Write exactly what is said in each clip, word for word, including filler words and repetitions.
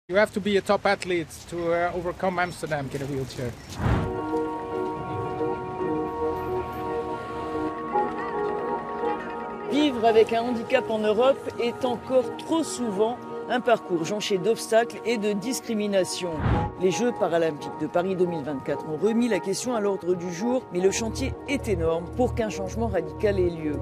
You have to be a top athlete to uh, overcome Amsterdam in a wheelchair. Vivre avec un handicap en Europe est encore trop souvent un parcours jonché d'obstacles et de discriminations. Les Jeux paralympiques de Paris deux mille vingt-quatre ont remis la question à l'ordre du jour, mais le chantier est énorme pour qu'un changement radical ait lieu.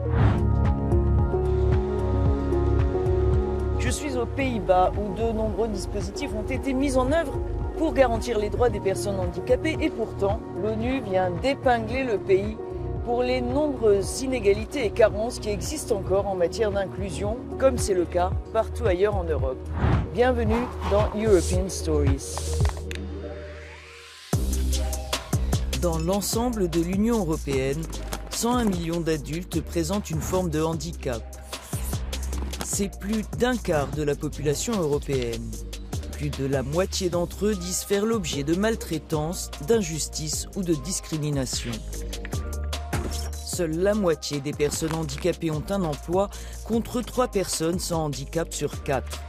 Je suis aux Pays-Bas où de nombreux dispositifs ont été mis en œuvre pour garantir les droits des personnes handicapées et pourtant l'ONU vient d'épingler le pays pour les nombreuses inégalités et carences qui existent encore en matière d'inclusion, comme c'est le cas partout ailleurs en Europe. Bienvenue dans European Stories. Dans l'ensemble de l'Union européenne, cent un millions d'adultes présentent une forme de handicap. C'est plus d'un quart de la population européenne. Plus de la moitié d'entre eux disent faire l'objet de maltraitance, d'injustice ou de discrimination. Seule la moitié des personnes handicapées ont un emploi, contre trois personnes sans handicap sur quatre.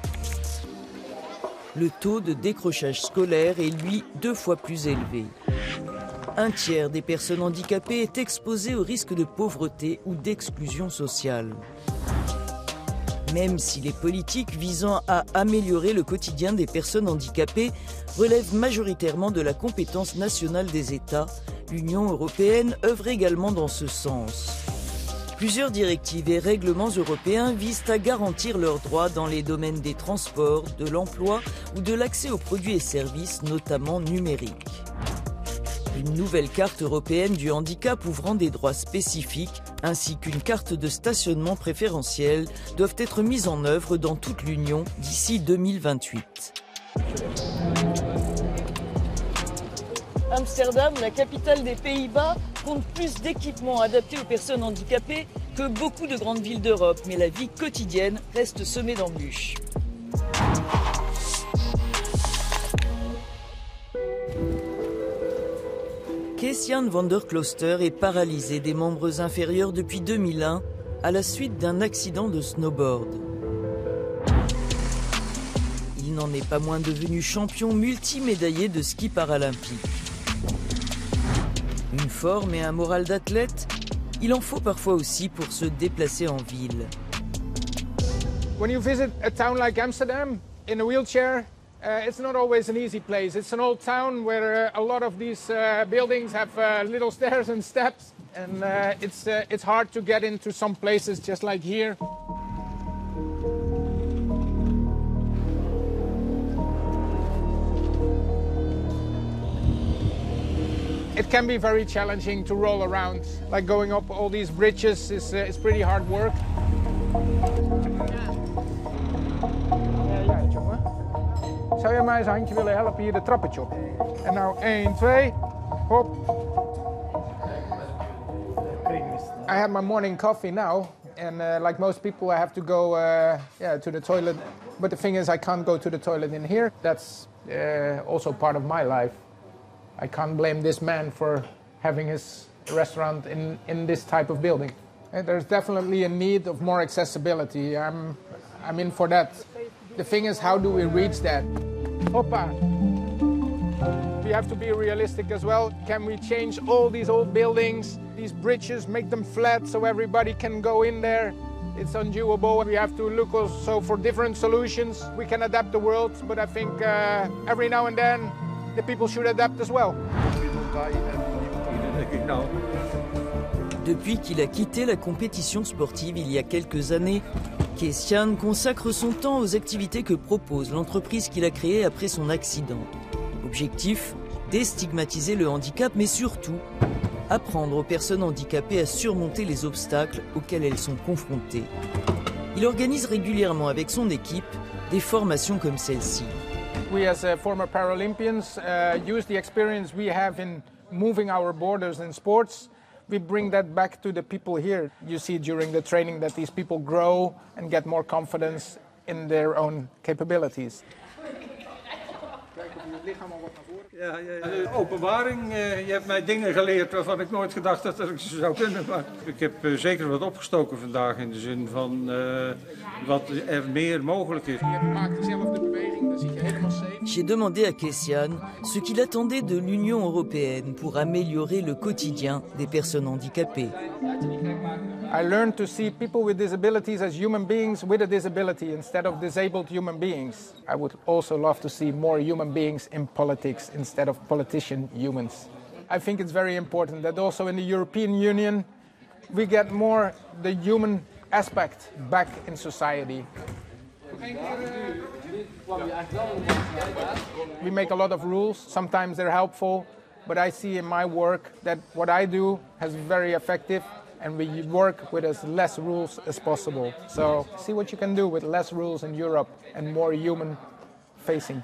Le taux de décrochage scolaire est, lui, deux fois plus élevé. Un tiers des personnes handicapées est exposé au risque de pauvreté ou d'exclusion sociale. Même si les politiques visant à améliorer le quotidien des personnes handicapées relèvent majoritairement de la compétence nationale des États, l'Union européenne œuvre également dans ce sens. Plusieurs directives et règlements européens visent à garantir leurs droits dans les domaines des transports, de l'emploi ou de l'accès aux produits et services, notamment numériques. Une nouvelle carte européenne du handicap ouvrant des droits spécifiques ainsi qu'une carte de stationnement préférentiel doivent être mises en œuvre dans toute l'Union d'ici deux mille vingt-huit. Amsterdam, la capitale des Pays-Bas, compte plus d'équipements adaptés aux personnes handicapées que beaucoup de grandes villes d'Europe, mais la vie quotidienne reste semée d'embûches. Kees-Jan van der Klooster est paralysé des membres inférieurs depuis deux mille un à la suite d'un accident de snowboard. Il n'en est pas moins devenu champion multimédaillé de ski paralympique. Une forme et un moral d'athlète, il en faut parfois aussi pour se déplacer en ville. When you visit a town like Amsterdam in a wheelchair, uh, it's not always an easy place. It's an old town where uh, a lot of these uh, buildings have uh, little stairs and steps, and uh, it's uh, it's hard to get into some places just like here. It can be very challenging to roll around. Like going up all these bridges is, uh, is pretty hard work. Ja, jongen. Zou jij mij eens een handje willen helpen hier de trappetje op? En nou één, twee, hop. I have my morning coffee now. And uh, like most people, I have to go uh, yeah, to the toilet. But the thing is, I can't go to the toilet in here. That's uh, also part of my life. I can't blame this man for having his restaurant in, in this type of building. And there's definitely a need of more accessibility. I'm, I'm in for that. The thing is, how do we reach that? Hoppa! We have to be realistic as well. Can we change all these old buildings, these bridges, make them flat so everybody can go in there? It's undoable. We have to look also for different solutions. We can adapt the world, but I think uh, every now and then, the people should adapt as well. Depuis qu'il a quitté la compétition sportive il y a quelques années, Kees-Jan consacre son temps aux activités que propose l'entreprise qu'il a créée après son accident. Objectif, déstigmatiser le handicap, mais surtout apprendre aux personnes handicapées à surmonter les obstacles auxquels elles sont confrontées. Il organise régulièrement avec son équipe des formations comme celle-ci. We as uh, former Paralympians uh, use the experience we have in moving our borders in sports. We bring that back to the people here. You see during the training that these people grow and get more confidence in their own capabilities. Ja, ja, ja. Openbaring, uh, je hebt mij dingen geleerd waarvan ik nooit gedacht had dat ik ze zou kunnen. Maar ik heb uh, zeker wat opgestoken vandaag in de zin van uh, wat er meer mogelijk is. Je maakt dezelfde beweging, dan zit je helemaal safe. J'ai demandé à Kessian ce qu'il attendait de l'Union européenne pour améliorer le quotidien des personnes handicapées. I learned to see people with disabilities as human beings with a disability instead of disabled human beings. I would also love to see more human beings in politics instead of politician humans. I think it's very important that also in the European Union we get more the human aspect back in society. We make a lot of rules, sometimes they're helpful, but I see in my work that what I do is very effective and we work with as less rules as possible. So see what you can do with less rules in Europe and more human facing.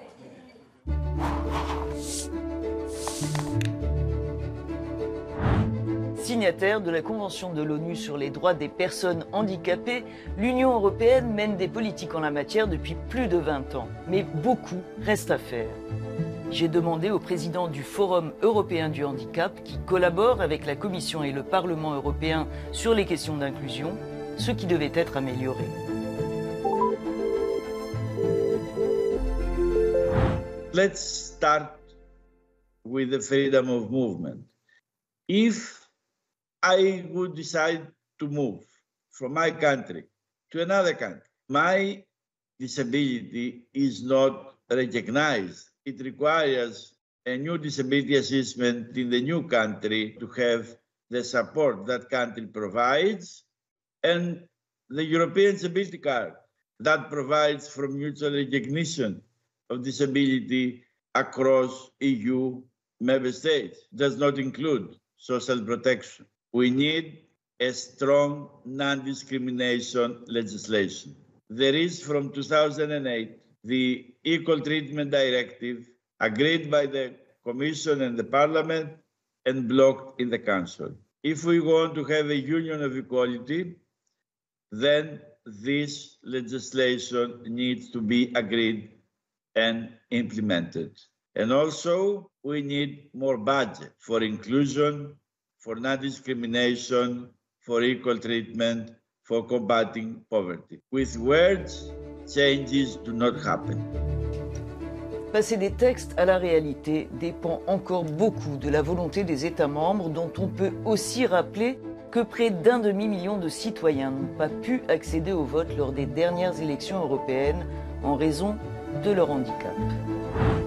Signataire de la Convention de l'ONU sur les droits des personnes handicapées, l'Union européenne mène des politiques en la matière depuis plus de vingt ans. Mais beaucoup reste à faire. J'ai demandé au président du Forum européen du handicap, qui collabore avec la Commission et le Parlement européen sur les questions d'inclusion, ce qui devait être amélioré. Let's start with the freedom of movement. If I would decide to move from my country to another country, my disability is not recognized. It requires a new disability assessment in the new country to have the support that country provides, and the European Disability Card that provides for mutual recognition of disability across E U member states does not include social protection. We need a strong non-discrimination legislation. There is, from two thousand eight, the Equal Treatment Directive, agreed by the Commission and the Parliament and blocked in the Council. If we want to have a union of equality, then this legislation needs to be agreed and implemented. And also, we need more budget for inclusion, for non-discrimination, for equal treatment, for combating poverty. With words, changes do not happen. Passer des textes à la réalité dépend encore beaucoup de la volonté des États membres, dont on peut aussi rappeler que près d'un demi-million de citoyens n'ont pas pu accéder au vote lors des dernières élections européennes en raison de leur handicap.